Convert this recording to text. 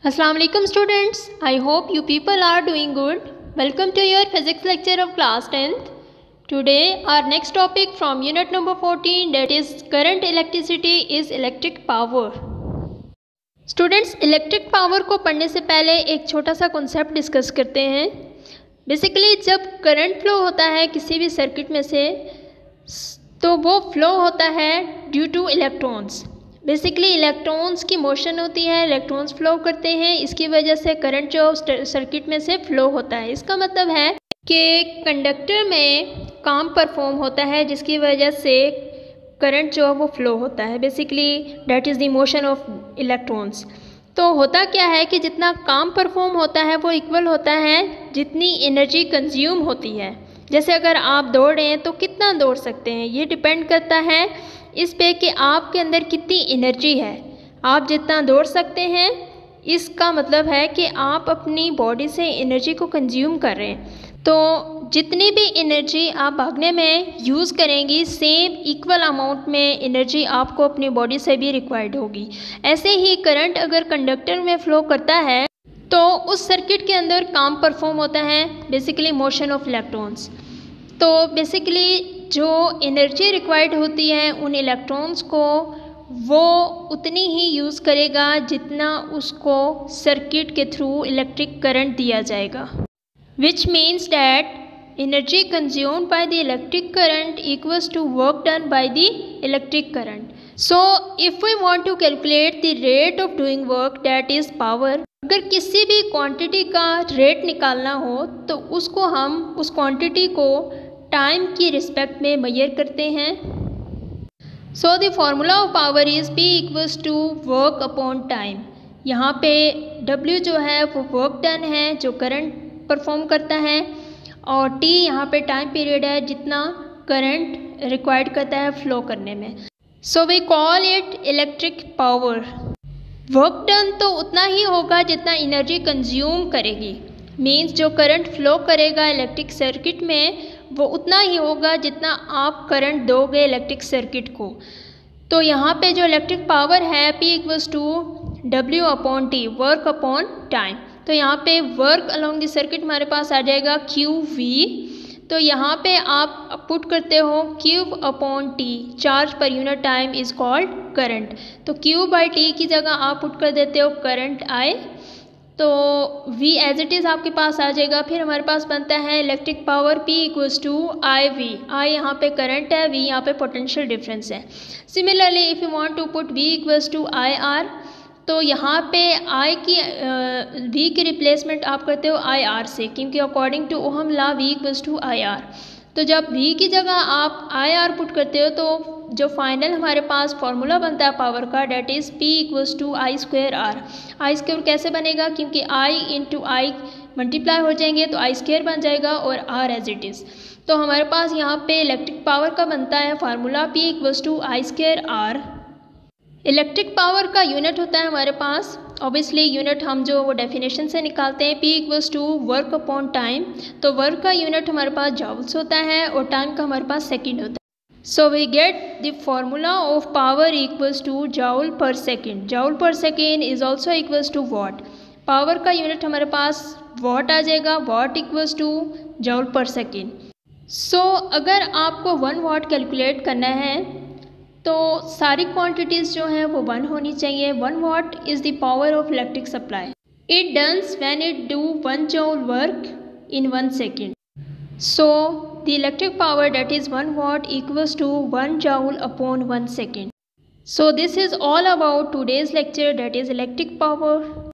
Assalamu alaikum students. I hope you people are doing good. Welcome to your physics lecture of class 10th. Today our next topic from unit number 14, that is current electricity is electric power. Students, electric power को पढ़ने से पहले एक छोटा सा concept discuss करते हैं. Basically जब करंट फ्लो होता है किसी भी सर्किट में से तो वो फ्लो होता है due to electrons. Basically electrons की मोशन होती है, इलेक्ट्रॉन्स फ्लो करते हैं, इसकी वजह से करंट जो सर्किट में से फ्लो होता है. इसका मतलब है कि कंडक्टर में काम परफॉर्म होता है जिसकी वजह से करंट जो है वो फ्लो होता है. Basically that is the motion of electrons. तो होता क्या है कि जितना काम परफॉर्म होता है वो इक्वल होता है जितनी एनर्जी कंज्यूम होती है. जैसे अगर आप दौड़ रहे हैं तो कितना दौड़ सकते हैं, ये डिपेंड करता है इस पे कि आपके अंदर कितनी एनर्जी है. आप जितना दौड़ सकते हैं इसका मतलब है कि आप अपनी बॉडी से एनर्जी को कंज्यूम कर रहे हैं. तो जितनी भी एनर्जी आप भागने में यूज़ करेंगी सेम इक्वल अमाउंट में एनर्जी आपको अपनी बॉडी से भी रिक्वायर्ड होगी. ऐसे ही करंट अगर कंडक्टर में फ़्लो करता है तो उस सर्किट के अंदर काम परफॉर्म होता है, बेसिकली मोशन ऑफ इलेक्ट्रॉन्स. तो बेसिकली जो एनर्जी रिक्वायर्ड होती है उन इलेक्ट्रॉन्स को वो उतनी ही यूज़ करेगा जितना उसको सर्किट के थ्रू इलेक्ट्रिक करंट दिया जाएगा. Which means that energy consumed by the electric current equals to work done by the electric current. So if we want to calculate the rate of doing work that is power, अगर किसी भी quantity का rate निकालना हो तो उसको हम उस क्वांटिटी को टाइम की रिस्पेक्ट में मेजर करते हैं. So the formula of power is P equals to work upon time. यहाँ पे W जो है वो वर्क डन है जो करंट परफॉर्म करता है, और T यहाँ पे टाइम पीरियड है जितना करंट रिक्वायर्ड करता है फ्लो करने में. So we call it electric power. Work done तो उतना ही होगा जितना एनर्जी कंज्यूम करेगी. मीन्स जो करंट फ्लो करेगा इलेक्ट्रिक सर्किट में वो उतना ही होगा जितना आप करंट दोगे इलेक्ट्रिक सर्किट को. तो यहाँ पे जो इलेक्ट्रिक पावर है P equals to W upon T, work upon time. तो यहाँ पे वर्क अलोंग द सर्किट हमारे पास आ जाएगा QV. तो यहाँ पे आप पुट करते हो Q upon T, charge per unit time is called current. तो Q बाई T की जगह आप पुट कर देते हो करंट I. तो V एज इट इज़ आपके पास आ जाएगा. फिर हमारे पास बनता है electric power P equals to IV. I यहाँ पे करंट है, V यहाँ पे पोटेंशियल डिफरेंस है. Similarly if you want to put V equals to IR, तो यहाँ पे I की V की रिप्लेसमेंट आप करते हो IR से, क्योंकि according to Ohm law V equals to IR. तो जब V की जगह आप IR पुट करते हो तो जो फाइनल हमारे पास फार्मूला बनता है पावर का that is P equals to I square R. I square कैसे बनेगा, क्योंकि I इंटू I मल्टीप्लाई हो जाएंगे तो I स्क्वायर बन जाएगा और R एज इट इज़. तो हमारे पास यहाँ पे इलेक्ट्रिक पावर का बनता है formula P equals to I square R. Electric power का यूनिट होता है हमारे पास, ऑब्वियसली यूनिट हम जो वो डेफिनेशन से निकालते हैं P equals to work upon time. तो वर्क का यूनिट हमारे पास जॉल्स होता है और टाइम का हमारे पास सेकंड होता है. So we get the formula of power equals to joule per second. Joule per second is also equals to watt. Power का यूनिट हमारे पास watt आ जाएगा. watt equals to joule per second. So अगर आपको 1 watt calculate करना है तो सारी क्वांटिटीज़ जो हैं वो 1 होनी चाहिए. 1 watt is the power of electric supply. It does when it do 1 joule work in 1 second. So the electric power that is 1 watt equals to 1 joule upon 1 second. So this is all about today's lecture, that is electric power.